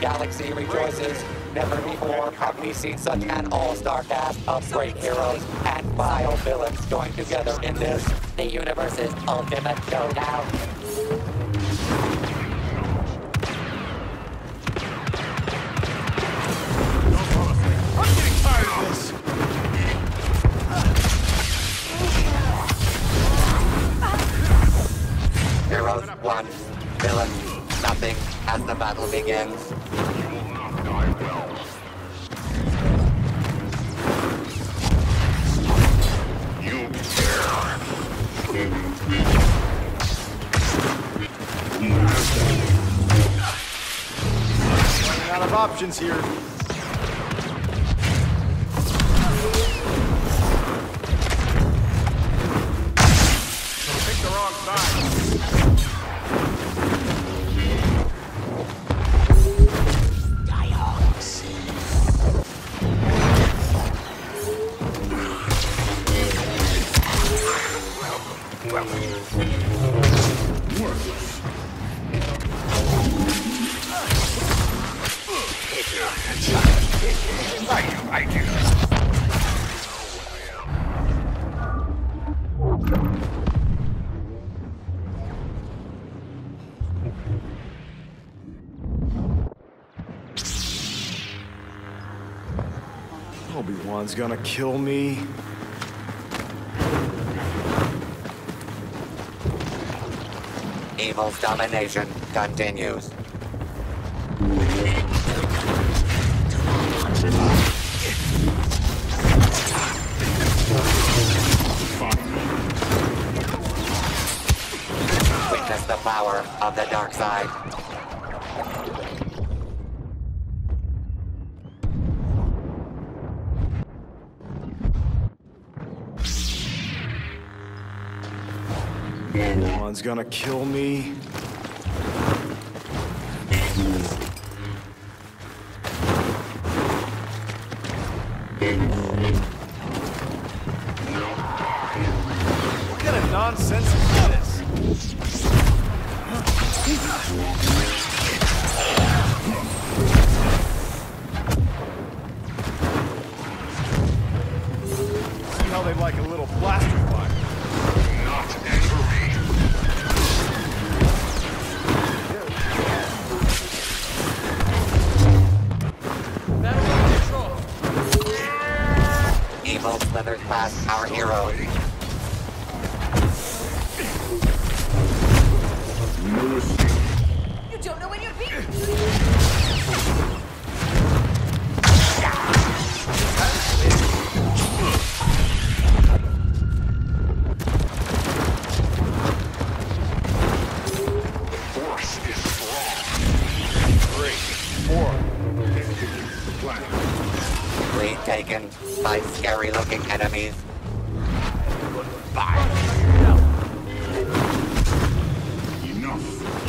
galaxy rejoices. Never before have we seen such an all-star cast of great heroes and vile villains joined together in this, the universe's ultimate showdown. I'm getting tired of this! Heroes 1, villains nothing as the battle begins. Running out of options here. Pick the wrong side. Obi-Wan's gonna kill me. Evil's domination continues. Witness the power of the dark side. Obi-Wan's gonna kill me. What kind of nonsense is this? See how they like a little blaster fire. Evil slithers past our heroes. You don't know when you're beat. Force is strong. 3, 4. Lead taken by scary-looking enemies. Enough.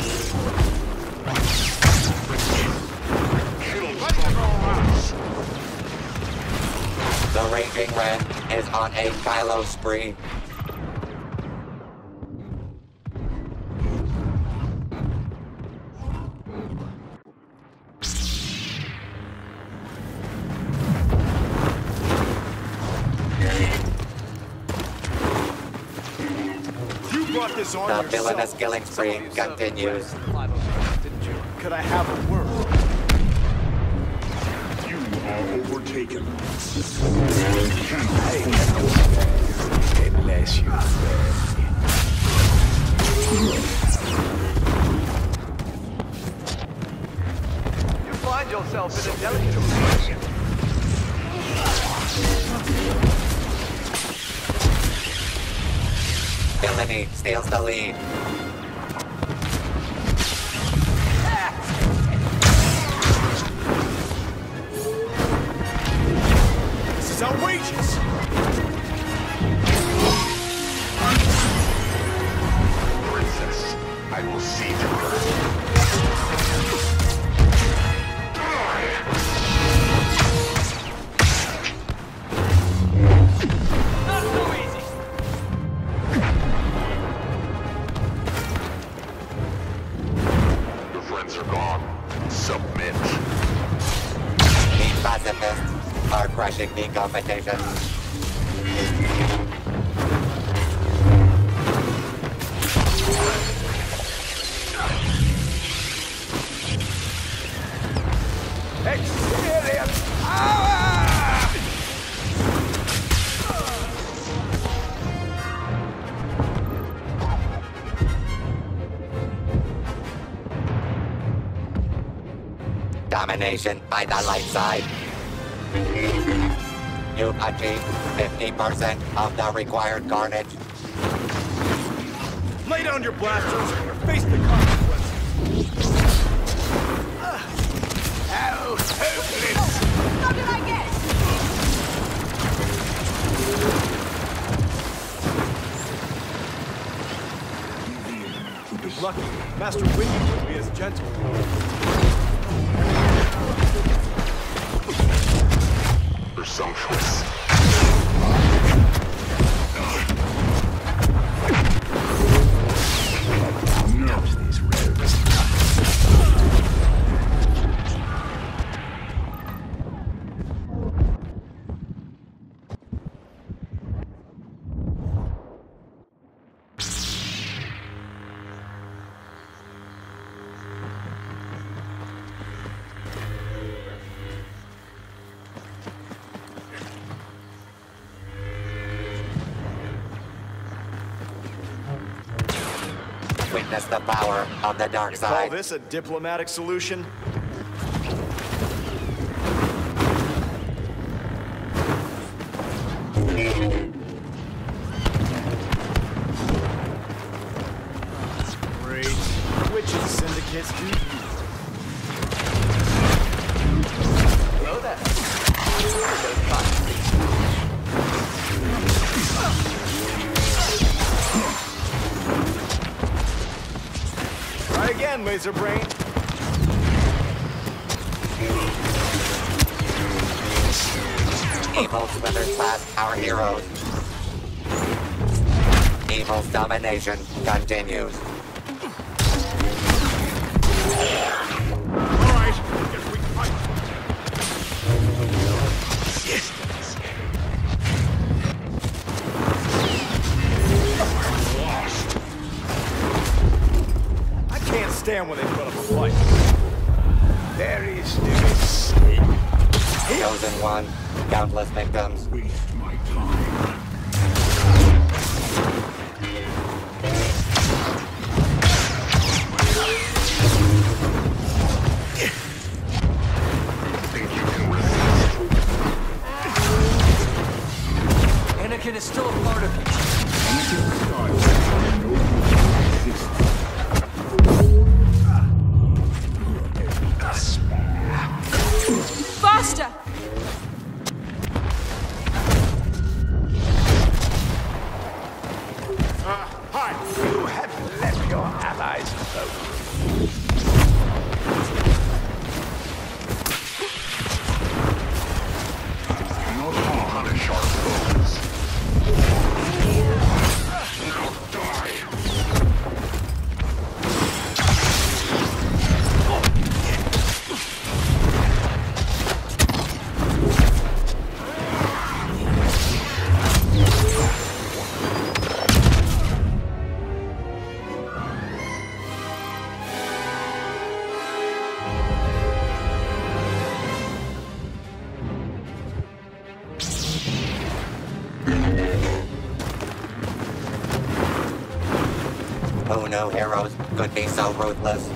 The Raging Ren is on a Kylo spree. You brought this on The yourself. villainous killing spree continues. Could I have a word? You are overtaken. Unless you find yourself in a delicate position. Villainy steals the lead. This is outrageous. Princess, I will see to her. Not so easy. Your friends are gone. Submit. launching the competition. Experience power! Domination by the light side. You've achieved 50% of the required carnage. Lay down your blasters or face the consequences. How hopeless! How did I get? Lucky, Master Wingy would be as gentle. Presumptuous. Nurse these rogues. Witness the power of the dark Call side. this a diplomatic solution? Great. Witches syndicates do you? Hello there. Those buttons. Try again, laser brain. Evil slithers past our heroes. Evil's domination continues. Alright, guess we can fight. I can't stand when they put up a fight. There is this. Chosen one, countless victims. Waste my time. Think you can resist? Anakin is still a part of you. Faster! Hi, you have left your allies alone. No harm in sharp bones. Now die. Who knew heroes could be so ruthless?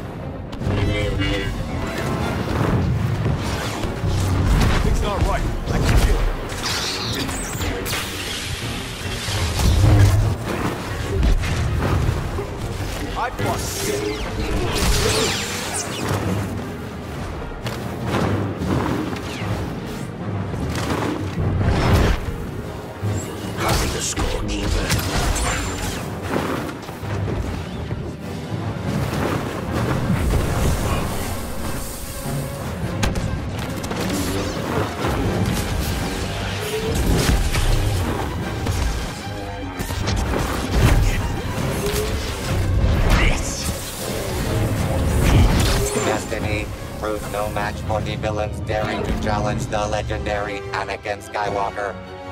Things not right. I can feel it. I Copy the scorekeeper. Destiny match for the villains daring to challenge the legendary Anakin Skywalker.